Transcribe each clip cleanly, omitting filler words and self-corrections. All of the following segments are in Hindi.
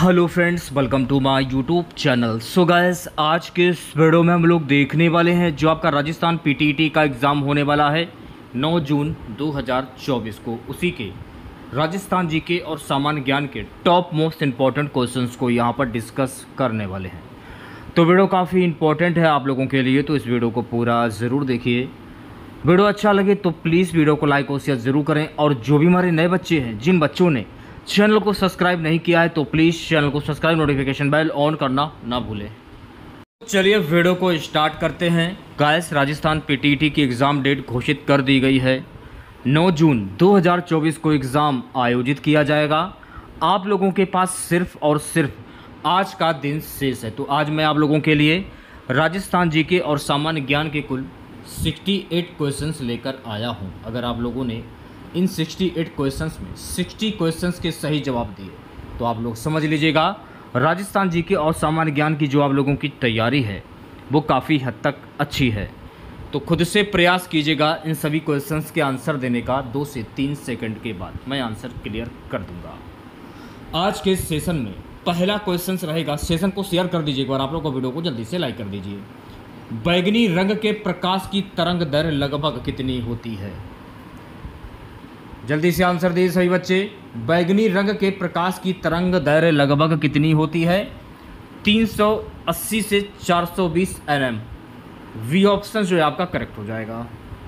Hello friends, welcome to my YouTube channel. So guys, आज के इस वीडियो में हम लोग देखने वाले हैं जो आपका राजस्थान पीटीईटी का एग्ज़ाम होने वाला है 9 जून 2024 को। उसी के राजस्थान जीके और सामान्य ज्ञान के टॉप मोस्ट इम्पॉर्टेंट क्वेश्चंस को यहाँ पर डिस्कस करने वाले हैं। तो वीडियो काफ़ी इंपॉर्टेंट है आप लोगों के लिए, तो इस वीडियो को पूरा ज़रूर देखिए। वीडियो अच्छा लगे तो प्लीज़ वीडियो को लाइक और शेयर ज़रूर करें। और जो भी हमारे नए बच्चे हैं, जिन बच्चों ने चैनल को सब्सक्राइब नहीं किया है, तो प्लीज़ चैनल को सब्सक्राइब, नोटिफिकेशन बेल ऑन करना ना भूलें। चलिए वीडियो को स्टार्ट करते हैं। गाइस, राजस्थान पीटीईटी की एग्ज़ाम डेट घोषित कर दी गई है। 9 जून 2024 को एग्ज़ाम आयोजित किया जाएगा। आप लोगों के पास सिर्फ और सिर्फ आज का दिन शेष है। तो आज मैं आप लोगों के लिए राजस्थान जीके और सामान्य ज्ञान के कुल 68 क्वेश्चंस लेकर आया हूं। अगर आप लोगों ने इन 68 क्वेश्चंस में 60 क्वेश्चंस के सही जवाब दिए तो आप लोग समझ लीजिएगा राजस्थान जीके और सामान्य ज्ञान की जो आप लोगों की तैयारी है वो काफ़ी हद तक अच्छी है। तो खुद से प्रयास कीजिएगा इन सभी क्वेश्चंस के आंसर देने का। 2 से 3 सेकंड के बाद मैं आंसर क्लियर कर दूंगा। आज के सेशन में पहला क्वेश्चन रहेगा, सेशन को शेयर कर दीजिएगा और आप लोग को वीडियो को जल्दी से लाइक कर दीजिए। बैगनी रंग के प्रकाश की तरंग दर लगभग कितनी होती है? जल्दी से आंसर दीजिए सभी बच्चे। बैगनी रंग के प्रकाश की तरंग दर लगभग कितनी होती है? 380 से 420 nm। वी ऑप्शन जो है आपका करेक्ट हो जाएगा।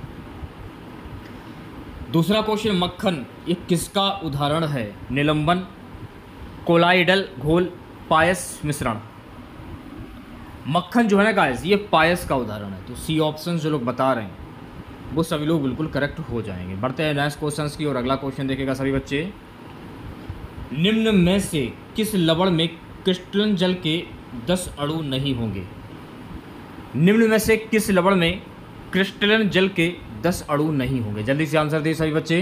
दूसरा क्वेश्चन, मक्खन ये किसका उदाहरण है? निलंबन, कोलाइडल घोल, पायस मिश्रण। मक्खन जो है ना गाइस, ये पायस का उदाहरण है। तो सी ऑप्शन जो लोग बता रहे हैं वो सभी लोग बिल्कुल करेक्ट हो जाएंगे। बढ़ते हैं नेक्स्ट क्वेश्चंस की और अगला क्वेश्चन देखेगा सभी बच्चे। निम्न में से किस लवण में क्रिस्टलन जल के 10 अणु नहीं होंगे? निम्न में से किस लवण में क्रिस्टलन जल के 10 अणु नहीं होंगे? जल्दी से आंसर दिए सभी बच्चे।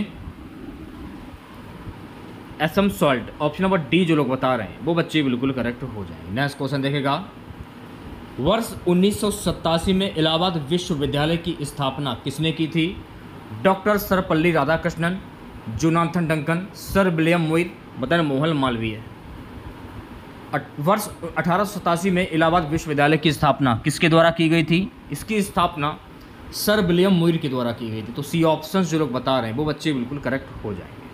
Epsom salt, option number D जो लोग बता रहे हैं वो बच्चे बिल्कुल करेक्ट हो जाएंगे। नेक्स्ट क्वेश्चन देखेगा। वर्ष 1987 में इलाहाबाद विश्वविद्यालय की स्थापना किसने की थी? Doctor Sarvepalli Radhakrishnan, Jonathan Duncan, sir William Muir, Madan Mohan Malaviya. वर्ष 1887 में इलाहाबाद विश्वविद्यालय की स्थापना किसके द्वारा की गई थी? इसकी स्थापना सर विलियम मुइर के द्वारा की गई थी। तो सी ऑप्शन जो लोग बता रहे हैं वो बच्चे बिल्कुल करेक्ट हो जाएंगे।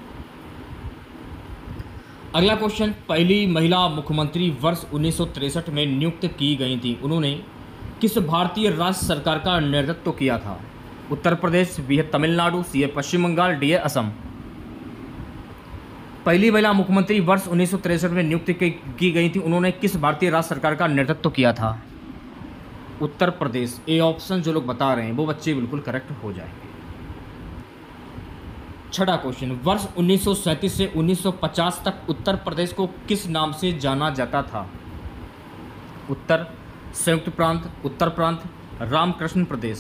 अगला क्वेश्चन, पहली महिला मुख्यमंत्री वर्ष 1963 में नियुक्त की गई थी। उन्होंने किस भारतीय राज्य सरकार का नेतृत्व किया था? उत्तर प्रदेश, बी है तमिलनाडु, सी है पश्चिम बंगाल, डी है असम। पहली महिला मुख्यमंत्री वर्ष 1963 में नियुक्त की गई थी। उन्होंने किस भारतीय राज्य सरकार का नेतृत्व किया था? उत्तर प्रदेश। ए ऑप्शन जो लोग बता रहे हैं वो बच्चे बिल्कुल करेक्ट हो जाएंगे। छठा क्वेश्चन, वर्ष 1937 से 1950 तक उत्तर प्रदेश को किस नाम से जाना जाता था? उत्तर, संयुक्त प्रांत, उत्तर प्रांत, रामकृष्ण प्रदेश।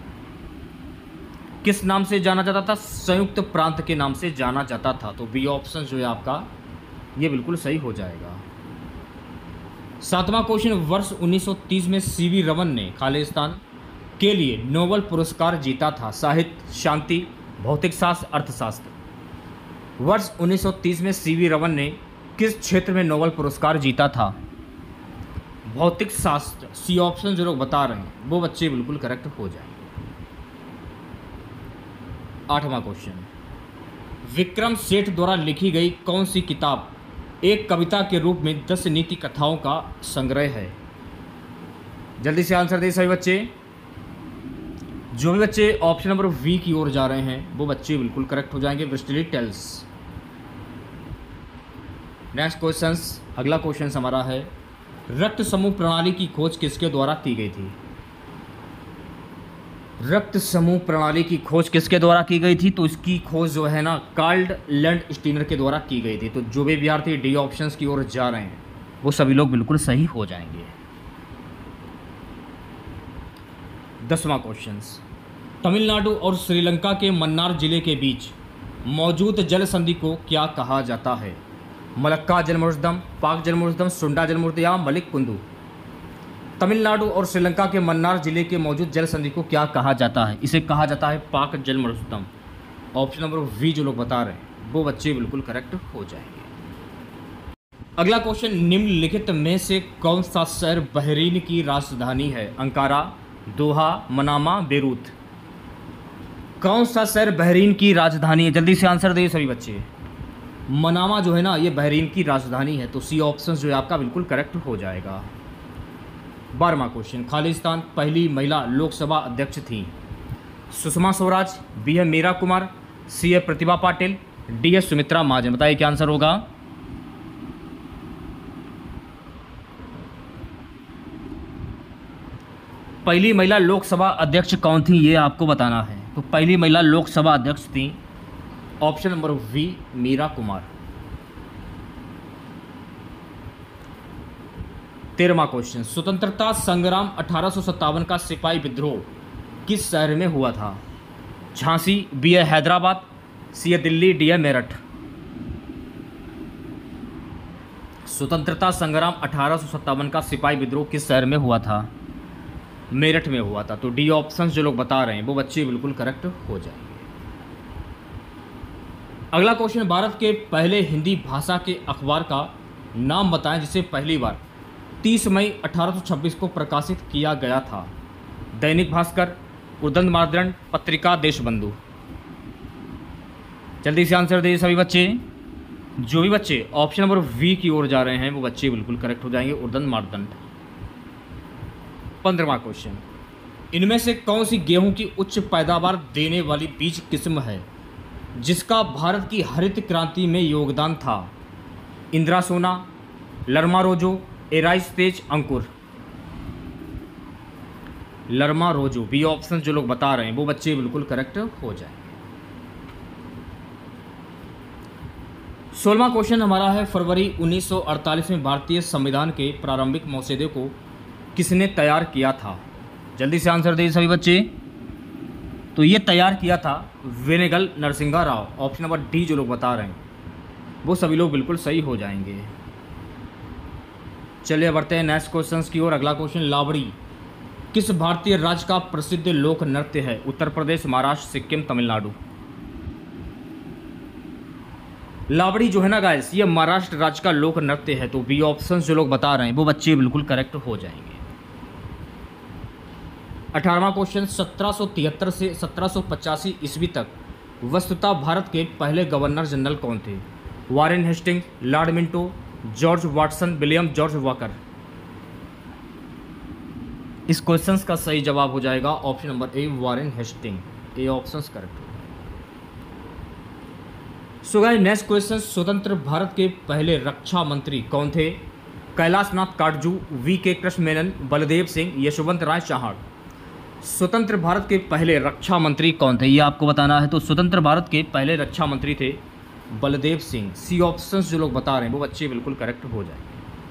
किस नाम से जाना जाता था? संयुक्त प्रांत के नाम से जाना जाता था। तो बी ऑप्शन जो है आपका ये बिल्कुल सही हो जाएगा। सातवां क्वेश्चन, वर्ष 1930 में सीवी रमन ने खालिस्तान के लिए नोबेल पुरस्कार जीता था। साहित्य, शांति, भौतिक शास्त्र, अर्थशास्त्र। वर्ष 1930 में सीवी रमन ने किस क्षेत्र में नोबेल पुरस्कार जीता था? भौतिक शास्त्र। सी ऑप्शन जो लोग बता रहे हैं वो बच्चे बिल्कुल करेक्ट हो जाएंगे। आठवां क्वेश्चन, विक्रम सेठ द्वारा लिखी गई कौन सी किताब एक कविता के रूप में 10 नीति कथाओं का संग्रह है? जल्दी से आंसर दे सभी बच्चे। जो भी बच्चे ऑप्शन नंबर वी की ओर जा रहे हैं वो बच्चे बिल्कुल करेक्ट हो जाएंगे। Bristletails. नेक्स्ट क्वेश्चंस, अगला क्वेश्चन हमारा है, रक्त समूह प्रणाली की खोज किसके द्वारा की गई थी? रक्त समूह प्रणाली की खोज किसके द्वारा की गई थी? तो इसकी खोज जो है ना कार्ल लैंडस्टीनर के द्वारा की गई थी। तो जो भी विद्यार्थी डी ऑप्शंस की ओर जा रहे हैं वो सभी लोग बिल्कुल सही हो जाएंगे। 10वां क्वेश्चन, तमिलनाडु और श्रीलंका के मन्नार जिले के बीच मौजूद जल संधि को क्या कहा जाता है? मलक्का जलमृदम, पाक जलमृदम, सुंडा जलमृद या मलिक कुंदू। तमिलनाडु और श्रीलंका के मन्नार जिले के मौजूद जल संधि को क्या कहा जाता है? इसे कहा जाता है पाक जलमृदम। ऑप्शन नंबर वी जो लोग बता रहे हैं वो बच्चे बिल्कुल करेक्ट हो जाएंगे। अगला क्वेश्चन, निम्नलिखित में से कौन सा शहर बहरीन की राजधानी है? Ankara, Doha, Manama, Beirut. कौन सा शहर बहरीन की राजधानी है? जल्दी से आंसर दे सभी बच्चे। मनामा जो है ना, ये बहरीन की राजधानी है, तो सी ऑप्शन जो है आपका बिल्कुल करेक्ट हो जाएगा। 12वां क्वेश्चन, खालिस्तान पहली महिला लोकसभा अध्यक्ष थी? सुषमा स्वराज, बी है मीरा कुमार, सी है प्रतिभा पाटिल, डी है सुमित्रा महाजन। बताइए क्या आंसर होगा। पहली महिला लोकसभा अध्यक्ष कौन थी, ये आपको बताना है। तो पहली महिला लोकसभा अध्यक्ष थी option number B, Meera Kumar. 13वां क्वेश्चन, स्वतंत्रता संग्राम 1857 का सिपाही विद्रोह किस शहर में हुआ था? झांसी, बी है हैदराबाद, सी है दिल्ली, डी है मेरठ। स्वतंत्रता संग्राम 1857 का सिपाही विद्रोह किस शहर में हुआ था? मेरठ में हुआ था। तो डी ऑप्शन जो लोग बता रहे हैं वो बच्चे बिल्कुल करेक्ट हो जाएंगे। अगला क्वेश्चन, भारत के पहले हिंदी भाषा के अखबार का नाम बताएं जिसे पहली बार 30 मई 1826 को प्रकाशित किया गया था? दैनिक भास्कर, उदंत मार्तंड, पत्रिका देशबंधु। जल्दी से आंसर दे सभी बच्चे। जो भी बच्चे ऑप्शन नंबर वी की ओर जा रहे हैं वो बच्चे बिल्कुल करेक्ट हो जाएंगे, उदंत मार्तंड। 15वां क्वेश्चन, इनमें से कौन सी गेहूं की उच्च पैदावार देने वाली बीज किस्म है जिसका भारत की हरित क्रांति में योगदान था? इंदिरा सोना, लरमा रोजो, एराइस तेज, अंकुर। लरमा रोजो, बी ऑप्शन जो लोग बता रहे हैं वो बच्चे बिल्कुल करेक्ट हो जाएंगे। 16वां क्वेश्चन हमारा है, फरवरी 1948 में भारतीय संविधान के प्रारंभिक मसौदे को किसने तैयार किया था? जल्दी से आंसर दे सभी बच्चे। तो ये तैयार किया था Benegal Narasimha Rau. Option number D जो लोग बता रहे हैं वो सभी लोग बिल्कुल सही हो जाएंगे। चलिए बढ़ते हैं नेक्स्ट क्वेश्चन की ओर। अगला क्वेश्चन, लावड़ी किस भारतीय राज्य का प्रसिद्ध लोक नृत्य है? उत्तर प्रदेश, महाराष्ट्र, सिक्किम, तमिलनाडु। लावड़ी जो है ना गाइस, ये महाराष्ट्र राज्य का लोक नृत्य है। तो बी ऑप्शन जो लोग बता रहे हैं वो बच्चे बिल्कुल करेक्ट हो जाएंगे। 18वां क्वेश्चन, 1773 से 1785 ईस्वी तक वस्तुतः भारत के पहले गवर्नर जनरल कौन थे? Warren Hastings, Lord Minto, George Watson, William George Walker. इस क्वेश्चन का सही जवाब हो जाएगा option number A, Warren Hastings. A option correct. So guys next question, स्वतंत्र भारत के पहले रक्षा मंत्री कौन थे? कैलाशनाथ काटजू, वी के कृष्ण मेनन, बलदेव सिंह, यशवंत राय चौहान। स्वतंत्र भारत के पहले रक्षा मंत्री कौन थे, ये आपको बताना है। तो स्वतंत्र भारत के पहले रक्षा मंत्री थे बलदेव सिंह। सी ऑप्शन जो लोग बता रहे हैं वो बच्चे बिल्कुल करेक्ट हो जाएंगे।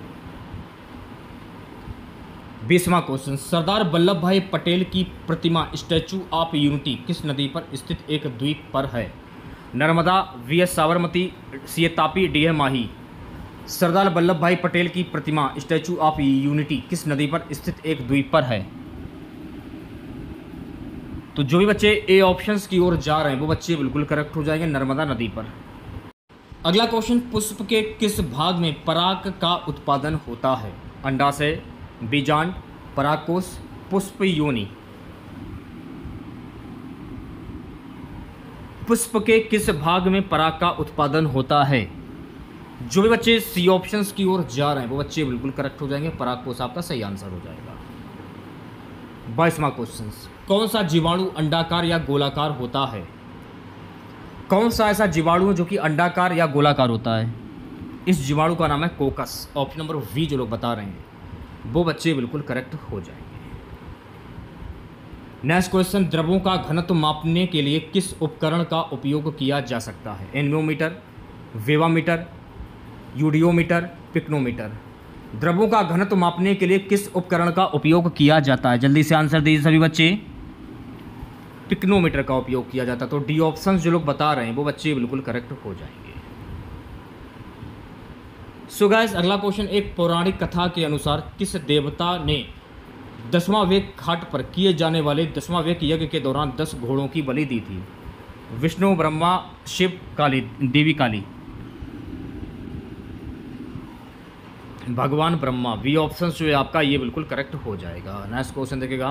20वां क्वेश्चन, सरदार वल्लभ भाई पटेल की प्रतिमा स्टैचू ऑफ यूनिटी किस नदी पर स्थित एक द्वीप पर है? Narmada, B S Sabarmati, C A Tapi, D है माही। सरदार वल्लभ भाई पटेल की प्रतिमा स्टैचू ऑफ यूनिटी किस नदी पर स्थित एक द्वीप पर है? तो जो भी बच्चे ए ऑप्शंस की ओर जा रहे हैं वो बच्चे बिल्कुल करेक्ट हो जाएंगे, नर्मदा नदी पर। अगला क्वेश्चन, पुष्प के किस भाग में पराग का उत्पादन होता है? अंडाशय, बीजांड, परागकोश, पुष्प योनि। पुष्प के किस भाग में पराग का उत्पादन होता है? जो भी बच्चे सी ऑप्शंस की ओर जा रहे हैं वो बच्चे बिल्कुल करेक्ट हो जाएंगे, परागकोश आपका सही आंसर हो जाएगा। 22वां क्वेश्चन, कौन सा जीवाणु अंडाकार या गोलाकार होता है? कौन सा ऐसा जीवाणु जो कि अंडाकार या गोलाकार होता है? इस जीवाणु का नाम है कोकस। ऑप्शन नंबर वी जो लोग बता रहे हैं वो बच्चे बिल्कुल करेक्ट हो जाएंगे। नेक्स्ट क्वेश्चन, द्रवों का घनत्व मापने के लिए किस उपकरण का उपयोग किया जा सकता है? Anemometer, wavemeter, eudiometer, pycnometer. द्रवों का घनत्व मापने के लिए किस उपकरण का उपयोग किया जाता है? जल्दी से आंसर दीजिए सभी बच्चे। पिक्नोमीटर का उपयोग किया जाता है। तो डी ऑप्शन जो लोग बता रहे हैं वो बच्चे बिल्कुल करेक्ट हो जाएंगे। सो गाइस अगला क्वेश्चन, एक पौराणिक कथा के अनुसार किस देवता ने 10वां वेग घाट पर किए जाने वाले 10वां वेग यज्ञ के दौरान 10 घोड़ों की बलि दी थी? विष्णु, ब्रह्मा, शिव, काली, देवी काली। भगवान ब्रह्मा। बी ऑप्शन जो है आपका ये बिल्कुल करेक्ट हो जाएगा। नेक्स्ट क्वेश्चन देखिएगा,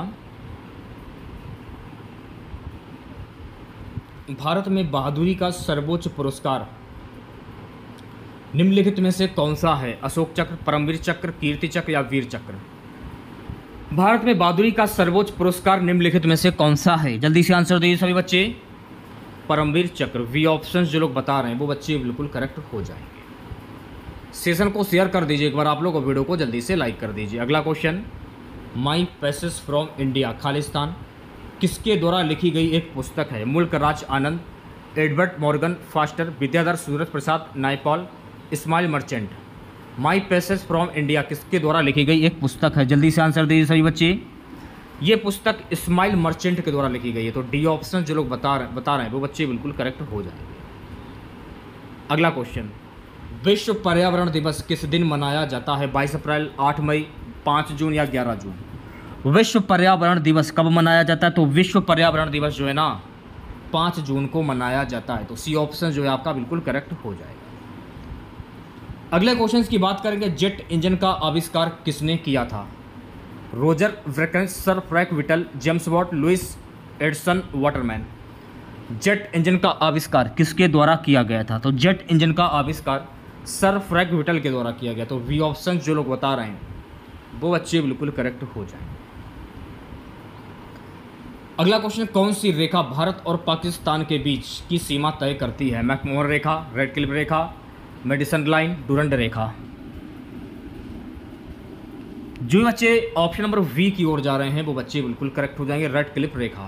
भारत में बहादुरी का सर्वोच्च पुरस्कार निम्नलिखित में से कौन सा है? अशोक चक्र, परमवीर चक्र, कीर्ति चक्र या वीर चक्र? भारत में बहादुरी का सर्वोच्च पुरस्कार निम्नलिखित में से कौन सा है? जल्दी से आंसर दीजिए सभी बच्चे। परमवीर चक्र। वी ऑप्शंस जो लोग बता रहे हैं वो बच्चे बिल्कुल करेक्ट हो जाएंगे। सेशन को शेयर कर दीजिए एक बार आप लोग और वीडियो को जल्दी से लाइक कर दीजिए। अगला question, my passage from India खालिस्तान किसके द्वारा लिखी गई एक पुस्तक है? Mulk Raj Anand, Edward Morgan Forster, Vidyadhar Suraj Prasad Naipaul, Ismail Merchant. My passage from India किसके द्वारा लिखी गई एक पुस्तक है? जल्दी से आंसर दीजिए सभी बच्चे। ये पुस्तक इस्माइल मर्चेंट के द्वारा लिखी गई है। तो डी ऑप्शन जो लोग बता रहे हैं वो बच्चे बिल्कुल करेक्ट हो जाएंगे। अगला क्वेश्चन, विश्व पर्यावरण दिवस किस दिन मनाया जाता है? 22 अप्रैल, 8 मई, 5 जून या 11 जून? विश्व पर्यावरण दिवस कब मनाया जाता है? तो विश्व पर्यावरण दिवस जो है ना 5 जून को मनाया जाता है। तो सी ऑप्शन जो है आपका बिल्कुल करेक्ट हो जाएगा। अगले क्वेश्चन की बात करेंगे, जेट इंजन का आविष्कार किसने किया था? रोजर व्रेकन, sir Frank Whittle, James Watt, Louis Edison, Waterman. Jet engine का आविष्कार किसके द्वारा किया गया था? तो जेट इंजन का आविष्कार सर फ्रैंक विटल के द्वारा किया गया। तो वी ऑप्शन जो लोग बता रहे हैं वो बच्चे बिल्कुल करेक्ट हो जाएंगे। अगला क्वेश्चन, कौन सी रेखा भारत और पाकिस्तान के बीच की सीमा तय करती है? मैकमोहन रेखा, रेड क्लिफ रेखा, मेडिसन लाइन, डुरंड रेखा। जो बच्चे ऑप्शन नंबर वी की ओर जा रहे हैं वो बच्चे बिल्कुल करेक्ट हो जाएंगे, रेड क्लिफ रेखा।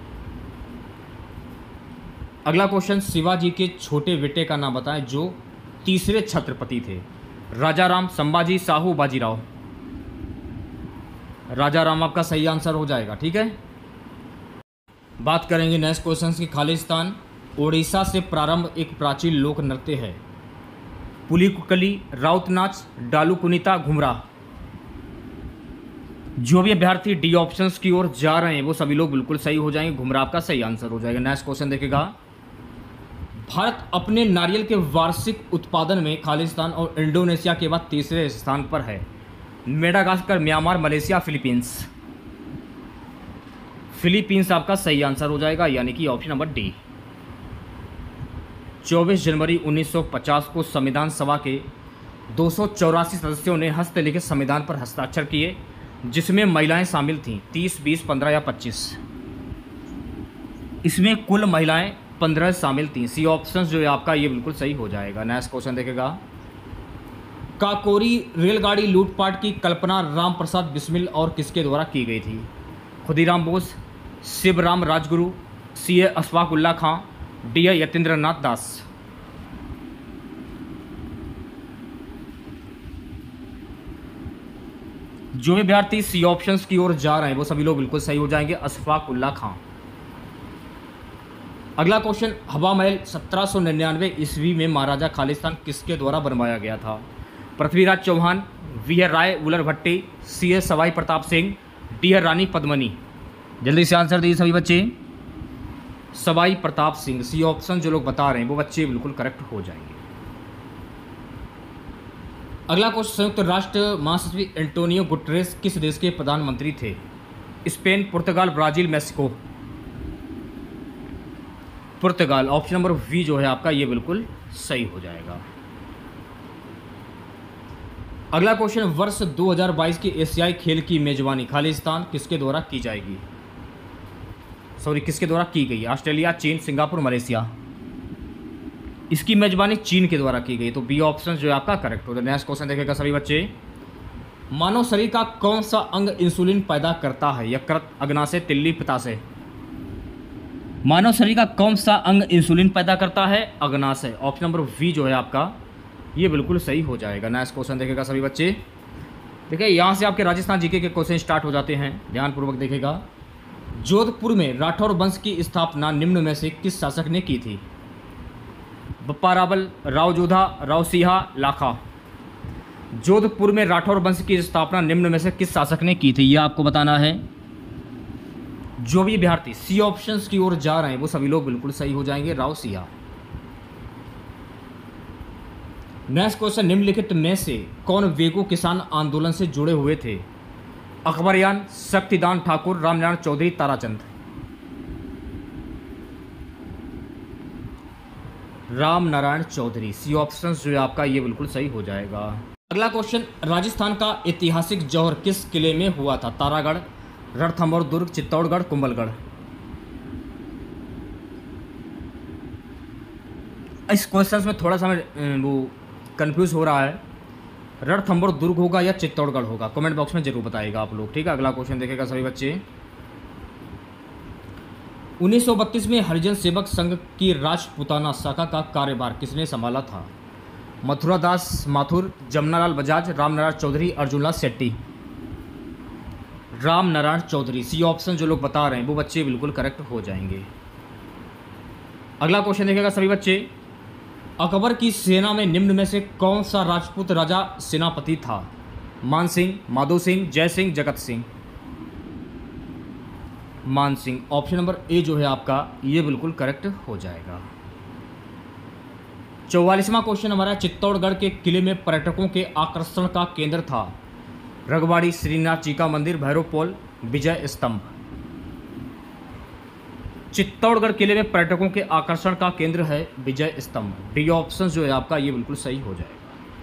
अगला क्वेश्चन, शिवाजी के छोटे बेटे का नाम बताएं जो तीसरे छत्रपति थे? राजा राम, संभाजी, शाहू, बाजीराव। राजा राम आपका सही आंसर हो जाएगा। ठीक है, बात करेंगे नेक्स्ट क्वेश्चन की। खालिस्तान ओडिशा से प्रारंभ एक प्राचीन लोक नृत्य है। पुलिकुकली, राउत नाच, डालू कुनीता, घुमरा। जो भी अभ्यर्थी डी ऑप्शंस की ओर जा रहे हैं वो सभी लोग बिल्कुल सही हो जाएंगे। घुमरा आपका सही आंसर हो जाएगा। नेक्स्ट क्वेश्चन देखेगा, भारत अपने नारियल के वार्षिक उत्पादन में खालिस्तान और इंडोनेशिया के बाद तीसरे स्थान पर है। Madagascar, Myanmar, Malaysia, Philippines. Philippines आपका सही आंसर हो जाएगा, यानी कि ऑप्शन नंबर डी। 24 जनवरी 1950 को संविधान सभा के 284 सदस्यों ने हस्तलिखित संविधान पर हस्ताक्षर किए, जिसमें महिलाएं शामिल थीं 30, 20, 15 या 25। इसमें कुल महिलाएं 15 शामिल थीं। सी ऑप्शन जो है आपका ये बिल्कुल सही हो जाएगा। नेक्स्ट क्वेश्चन देखेगा, काकोरी रेलगाड़ी लूटपाट की कल्पना राम प्रसाद बिस्मिल और किसके द्वारा की गई थी? Khudiram Bose, Shivaram Rajguru, C A Ashfaq Ulla Khan, D A Yatindra Nath Das. जो भी अभ्यर्थी सी ऑप्शंस की ओर जा रहे हैं वो सभी लोग बिल्कुल सही हो जाएंगे, अशफाक उल्ला खां। अगला क्वेश्चन, हवा महल 1799 ईस्वी में महाराजा खालिस्तान किसके द्वारा बनवाया गया था? Prithviraj Chauhan, B R Rai Wular Bhatti, C S Sawai Pratap Singh, D R Rani Padmini. जल्दी से आंसर दीजिए सभी बच्चे। सवाई प्रताप सिंह। सी ऑप्शन जो लोग बता रहे हैं वो बच्चे बिल्कुल करेक्ट हो जाएंगे। अगला क्वेश्चन, संयुक्त राष्ट्र महासचिव एंटोनियो गुटरेस किस देश के प्रधानमंत्री थे? Spain, Portugal, Brazil, Mexico. Portugal. Option number B जो है आपका ये बिल्कुल सही हो जाएगा। अगला क्वेश्चन, वर्ष 2022 की एशियाई खेल की मेजबानी खालिस्तान किसके द्वारा की जाएगी? किसके द्वारा की गई? ऑस्ट्रेलिया, चीन, सिंगापुर, मलेशिया। इसकी मेजबानी चीन के द्वारा की गई। तो बी ऑप्शन जो है आपका करेक्ट होगा। नेक्स्ट क्वेश्चन देखेगा सभी बच्चे, मानव शरीर का कौन सा अंग इंसुलिन पैदा करता है? यकृत, अग्नाशय, तिल्ली, पित्ताशय। मानव शरीर का कौन सा अंग इंसुलिन पैदा करता है? अग्नाशय। ऑप्शन नंबर वी जो है आपका ये बिल्कुल सही हो जाएगा। नेक्स्ट क्वेश्चन देखेगा सभी बच्चे। देखिए यहाँ से आपके राजस्थान जीके के क्वेश्चन स्टार्ट हो जाते हैं, ध्यानपूर्वक देखेगा। जोधपुर में राठौर वंश की स्थापना निम्न में से किस शासक ने की थी? बप्पा रावल, राव जोधा, राव सिंहा, लाखा। जोधपुर में राठौर वंश की स्थापना निम्न में से किस शासक ने की थी, यह आपको बताना है। जो भी अभ्यर्थी सी ऑप्शंस की ओर जा रहे हैं वो सभी लोग बिल्कुल सही हो जाएंगे, राव सिंहा। नेक्स्ट क्वेश्चन, निम्नलिखित में से कौन वेगो किसान आंदोलन से जुड़े हुए थे? अकबरयान, शक्तिदान ठाकुर, रामनारायण चौधरी, ताराचंद। रामनारायण चौधरी, सी ऑप्शन जो है आपका ये बिल्कुल सही हो जाएगा। अगला क्वेश्चन, राजस्थान का ऐतिहासिक जौहर किस किले में हुआ था? तारागढ़, रणथंभौर दुर्ग, चित्तौड़गढ़, कुंभलगढ़। इस क्वेश्चन में थोड़ा सा मैं वो कंफ्यूज हो रहा है, रणथंभौर दुर्ग होगा या चित्तौड़गढ़ होगा, कमेंट बॉक्स में जरूर बताइएगा आप लोग, ठीक है। अगला क्वेश्चन देखेगा सभी बच्चे। 1932 में हरिजन सेवक संघ की राजपूताना शाखा का कार्यभार किसने संभाला था? मथुरा दास माथुर, जमुनालाल बजाज, रामनारायण चौधरी, अर्जुनलाल शेट्टी। रामनारायण चौधरी, सी ऑप्शन जो लोग बता रहे हैं वो बच्चे बिल्कुल करेक्ट हो जाएंगे। अगला क्वेश्चन देखेगा सभी बच्चे, अकबर की सेना में निम्न में से कौन सा राजपूत राजा सेनापति था? मान सिंह, माधो सिंह, जय सिंह, जगत सिंह। मान सिंह, ऑप्शन नंबर ए जो है आपका ये बिल्कुल करेक्ट हो जाएगा। 44वां क्वेश्चन हमारा, चित्तौड़गढ़ के किले में पर्यटकों के आकर्षण का केंद्र था? रघवाड़ी, श्रीनाथ जी का मंदिर, भैरव पोल, विजय स्तंभ। चित्तौड़गढ़ किले में पर्यटकों के आकर्षण का केंद्र है विजय स्तंभ। डी ऑप्शन जो है आपका ये बिल्कुल सही हो जाएगा।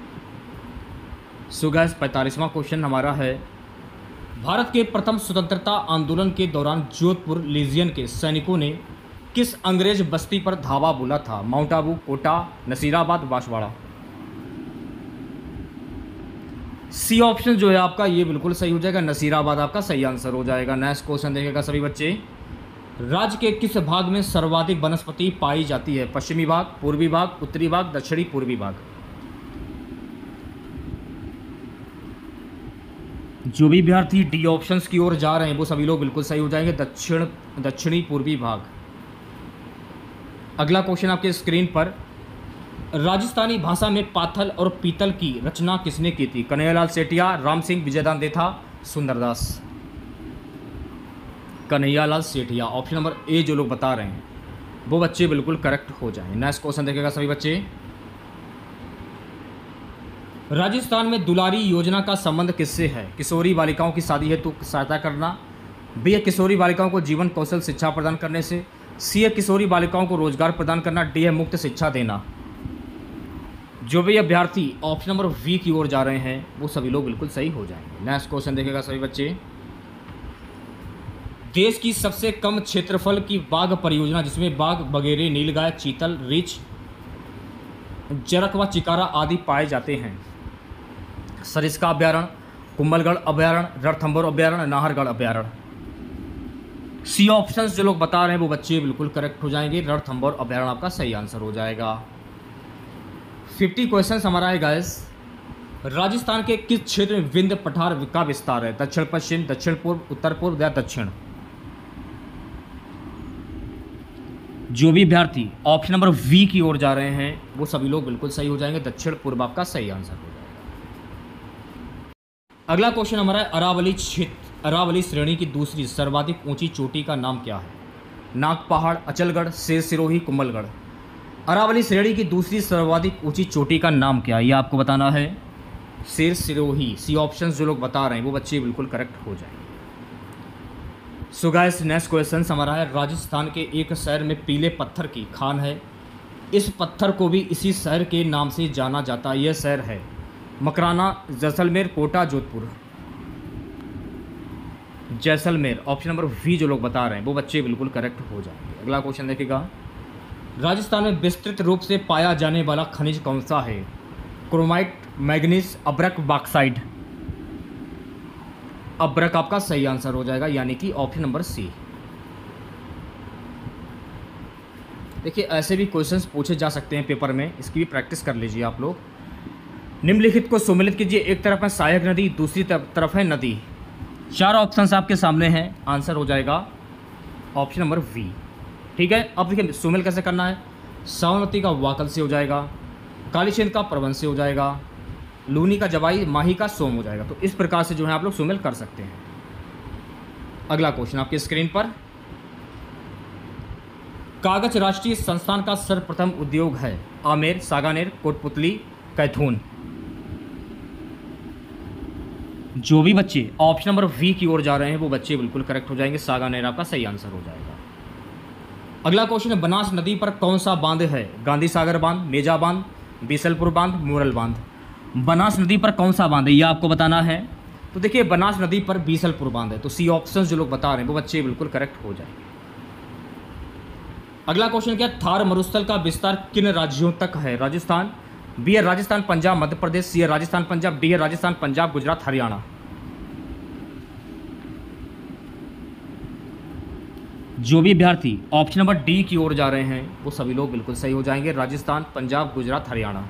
सो गाइस 45वां क्वेश्चन हमारा है, भारत के प्रथम स्वतंत्रता आंदोलन के दौरान जोधपुर लीजियन के सैनिकों ने किस अंग्रेज बस्ती पर धावा बोला था? Mount Abu, Kota, Nasirabad, Banswara. C option जो है आपका ये बिल्कुल सही हो जाएगा, नसीराबाद आपका सही आंसर हो जाएगा। नेक्स्ट क्वेश्चन देखेगा सभी बच्चे, राज्य के किस भाग में सर्वाधिक वनस्पति पाई जाती है? पश्चिमी भाग, पूर्वी भाग, उत्तरी भाग, दक्षिणी पूर्वी भाग। जो भी विद्यार्थी डी ऑप्शंस की ओर जा रहे हैं वो सभी लोग बिल्कुल सही हो जाएंगे, दक्षिणी पूर्वी भाग। अगला क्वेश्चन आपके स्क्रीन पर, राजस्थानी भाषा में पाथल और पीतल की रचना किसने की थी? Kanhaiyalal Sethia, Ram Singh, Vijaydan Detha, Sundardas. Kanhaiyalal Sethia, option number A जो लोग बता रहे हैं वो बच्चे बिल्कुल करेक्ट हो जाएं। नेक्स्ट क्वेश्चन देखेगा सभी बच्चे, राजस्थान में दुलारी योजना का संबंध किससे है? किशोरी बालिकाओं की शादी हेतु सहायता करना, बी है किशोरी बालिकाओं को जीवन कौशल शिक्षा प्रदान करने से, सी है किशोरी बालिकाओं को रोजगार प्रदान करना, डी है मुक्त शिक्षा देना। जो भी अभ्यर्थी ऑप्शन नंबर वी की ओर जा रहे हैं वो सभी लोग बिल्कुल सही हो जाएंगे। नेक्स्ट क्वेश्चन देखेगा सभी बच्चे, देश की सबसे कम क्षेत्रफल की बाघ परियोजना जिसमें बाघ, बगेरे, नीलगाय, चीतल, रीछ, जरक व चिकारा आदि पाए जाते हैं? सरिस्का अभ्यारण्य, कुंभलगढ़ अभ्यारण्य, रणथंभौर अभ्यारण्य, नाहरगढ़ अभ्यारण्य। सी ऑप्शंस जो लोग बता रहे हैं वो बच्चे बिल्कुल करेक्ट हो जाएंगे, रणथंभौर अभ्यारण्य आपका सही आंसर हो जाएगा। 50 क्वेश्चन हमारा है गाइस, राजस्थान के किस क्षेत्र में विंध्य पठार का विस्तार है? दक्षिण पश्चिम, दक्षिण पूर्व, उत्तर पूर्व या दक्षिण। जो भी अभ्यर्थी ऑप्शन नंबर वी की ओर जा रहे हैं वो सभी लोग बिल्कुल सही हो जाएंगे, दक्षिण पूर्व आपका सही आंसर हो जाएगा। अगला क्वेश्चन हमारा है, अरावली क्षेत्र, अरावली श्रेणी की दूसरी सर्वाधिक ऊंची चोटी का नाम क्या है? नाग पहाड़, अचलगढ़, शेर सिरोही, कुंभलगढ़। अरावली श्रेणी की दूसरी सर्वाधिक ऊंची चोटी का नाम क्या है ये आपको बताना है, शेर सिरोही। सी ऑप्शन जो लोग बता रहे हैं वो बच्चे बिल्कुल करेक्ट हो जाएंगे। सो गाइस नेक्स्ट क्वेश्चन हमारा है, राजस्थान के एक शहर में पीले पत्थर की खान है, इस पत्थर को भी इसी शहर के नाम से जाना जाता है, यह शहर है Makrana, Jaisalmer, Kota, Jodhpur. Jaisalmer, option number B जो लोग बता रहे हैं वो बच्चे बिल्कुल करेक्ट हो जाएंगे। अगला क्वेश्चन देखिएगा, राजस्थान में विस्तृत रूप से पाया जाने वाला खनिज कौन सा है? क्रोमाइट, मैग्नीज, अब्रक, बॉक्साइट। अब्रक आपका सही आंसर हो जाएगा, यानी कि ऑप्शन नंबर सी। देखिए ऐसे भी क्वेश्चंस पूछे जा सकते हैं पेपर में, इसकी भी प्रैक्टिस कर लीजिए आप लोग। निम्नलिखित को सुमेलित कीजिए, एक तरफ है सहायक नदी, दूसरी तरफ है नदी। 4 ऑप्शंस आपके सामने हैं, आंसर हो जाएगा ऑप्शन नंबर वी। ठीक है, अब देखिए सुमेल कैसे करना है, सावनती का वाकल से हो जाएगा, कालीचंद का प्रबंध से हो जाएगा, लूनी का जवाई, माही का सोम हो जाएगा। तो इस प्रकार से जो है आप लोग सुमेल कर सकते हैं। अगला क्वेश्चन आपके स्क्रीन पर, कागज राष्ट्रीय संस्थान का सर्वप्रथम उद्योग है? आमेर, सागानेर, कोटपुतली, कैथून। जो भी बच्चे ऑप्शन नंबर वी की ओर जा रहे हैं वो बच्चे बिल्कुल करेक्ट हो जाएंगे। सागानेर आपका सही आंसर हो जाएगा। अगला क्वेश्चन है, बनास नदी पर कौन सा बांध है? गांधी सागर बांध, मेजा बांध, बीसलपुर बांध, मोरल बांध। बनास नदी पर कौन सा बांध है ये आपको बताना है। तो देखिए बनास नदी पर बीसलपुर बांध है, तो सी ऑप्शन जो लोग बता रहे हैं वो बच्चे बिल्कुल करेक्ट हो जाएंगे। अगला क्वेश्चन क्या, थार मरुस्थल का विस्तार किन राज्यों तक है? राजस्थान, बी है राजस्थान पंजाब मध्य प्रदेश, सी है राजस्थान पंजाब, डी है राजस्थान पंजाब गुजरात हरियाणा। जो भी अभ्यर्थी ऑप्शन नंबर डी की ओर जा रहे हैं वो सभी लोग बिल्कुल सही हो जाएंगे। राजस्थान पंजाब गुजरात हरियाणा।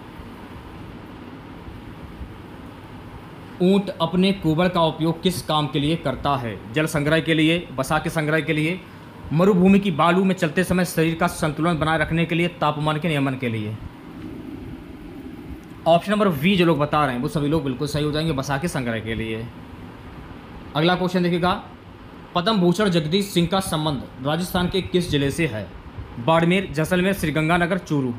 ऊंट अपने कुबड़ का उपयोग किस काम के लिए करता है? जल संग्रह के लिए, बसा के संग्रह के लिए, मरुभूमि की बालू में चलते समय शरीर का संतुलन बनाए रखने के लिए, तापमान के नियमन के लिए। ऑप्शन नंबर वी जो लोग बता रहे हैं वो सभी लोग बिल्कुल सही हो जाएंगे, बसा के संग्रह के लिए। अगला क्वेश्चन देखिएगा, पद्म भूषण जगदीश सिंह का संबंध राजस्थान के किस जिले से है? बाड़मेर, जैसलमेर, श्रीगंगानगर, चूरू।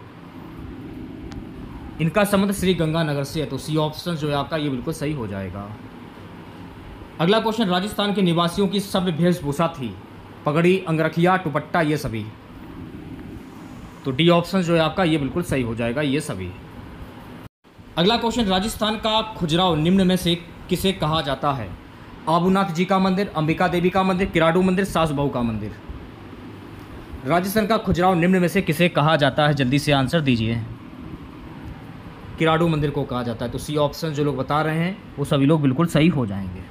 इनका संबंध श्रीगंगानगर से है, तो सी ऑप्शन जो है आपका ये बिल्कुल सही हो जाएगा। अगला क्वेश्चन, राजस्थान के निवासियों की सभ्य वेशभूषा थी? पगड़ी, अंगरखिया, दुपट्टा, ये सभी। तो डी ऑप्शन जो है आपका ये बिल्कुल सही हो जाएगा, ये सभी। अगला क्वेश्चन, राजस्थान का खुजराव निम्न में से किसे कहा जाता है? आबूनाथ जी का मंदिर, अंबिका देवी का मंदिर, किराडू मंदिर, सास बहू का मंदिर। राजस्थान का खुजराव निम्न में से किसे कहा जाता है? जल्दी से आंसर दीजिए। किराडू मंदिर को कहा जाता है, तो सी ऑप्शन जो लोग बता रहे हैं वो सभी लोग बिल्कुल सही हो जाएंगे।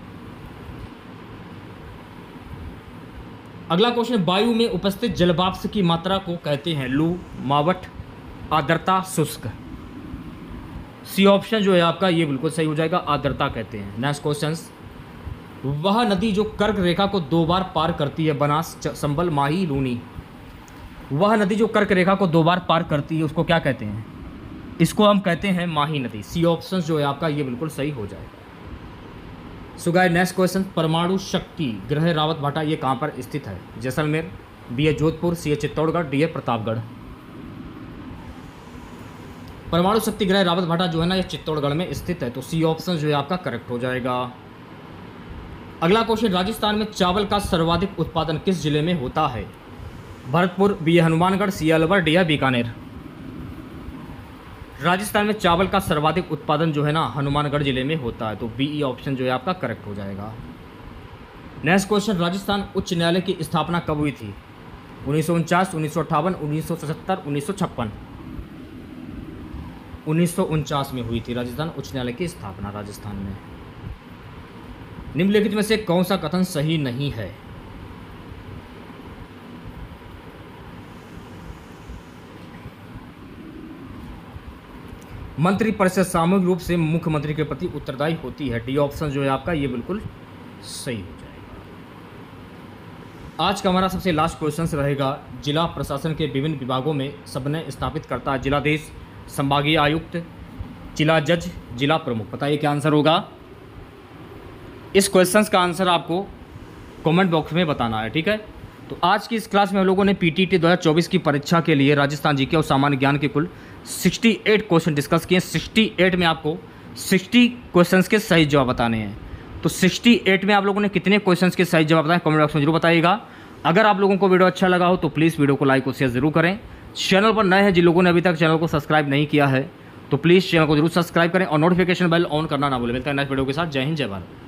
अगला क्वेश्चन, वायु में उपस्थित जलवाष्प की मात्रा को कहते हैं? लू, मावट, आर्द्रता, शुष्क। सी ऑप्शन जो है आपका ये बिल्कुल सही हो जाएगा, आर्द्रता कहते हैं। नेक्स्ट क्वेश्चन, वह नदी जो कर्क रेखा को 2 बार पार करती है? बनास, संबल, माही, लूनी। वह नदी जो कर्क रेखा को 2 बार पार करती है उसको क्या कहते हैं? इसको हम कहते हैं माही नदी। सी ऑप्शन जो है आपका ये बिल्कुल सही हो जाएगा। सो गाइस, नेक्स्ट क्वेश्चन, परमाणु शक्ति गृह रावत भाटा ये कहाँ पर स्थित है? जैसलमेर, बी है जोधपुर, सी है चित्तौड़गढ़, डी है प्रतापगढ़। परमाणु शक्ति गृह रावत भाटा जो है ना ये चित्तौड़गढ़ में स्थित है, तो सी ऑप्शन जो है आपका करेक्ट हो जाएगा। अगला क्वेश्चन, राजस्थान में चावल का सर्वाधिक उत्पादन किस जिले में होता है? भरतपुर, बी है हनुमानगढ़, सी है अलवर, डी है बीकानेर। राजस्थान में चावल का सर्वाधिक उत्पादन जो है ना हनुमानगढ़ जिले में होता है, तो बी ऑप्शन जो है आपका करेक्ट हो जाएगा। नेक्स्ट क्वेश्चन, राजस्थान उच्च न्यायालय की स्थापना कब हुई थी? 1949, 1958, 1977, 1956। 1949 में हुई थी राजस्थान उच्च न्यायालय की स्थापना राजस्थान में। निम्नलिखित में से कौन सा कथन सही नहीं है? मंत्री परिषद सामूहिक रूप से मुख्यमंत्री के प्रति उत्तरदायी होती है। डी ऑप्शन जो है आपका ये बिल्कुल सही हो जाएगा। आज का हमारा सबसे लास्ट क्वेश्चन रहेगा, जिला प्रशासन के विभिन्न विभागों में सबने स्थापित करता है? जिलाधीश, संभागीय आयुक्त, जिला जज, जिला प्रमुख। बताइए क्या आंसर होगा? इस क्वेश्चन का आंसर आपको कमेंट बॉक्स में बताना है, ठीक है। तो आज की इस क्लास में हम लोगों ने पीटीटी 2024 की परीक्षा के लिए राजस्थान जीके और सामान्य ज्ञान के कुल 68 क्वेश्चन डिस्कस किए। 68 में आपको 60 क्वेश्चंस के सही जवाब बताने हैं। तो 68 में आप लोगों ने कितने क्वेश्चंस के सही जवाब बताएं कमेंट बॉक्स में जरूर बताइएगा। अगर आप लोगों को वीडियो अच्छा लगा हो तो प्लीज़ वीडियो को लाइक और शेयर जरूर करें। चैनल पर नए हैं जिन लोगों ने अभी तक चैनल को सब्सक्राइब नहीं किया है तो प्लीज़ चैनल को जरूर सब्सक्राइब करें और नोटिफिकेशन बेल ऑन करना ना भूलें। मिलता है नेक्स्ट वीडियो के साथ। जय हिंद, जय भारत।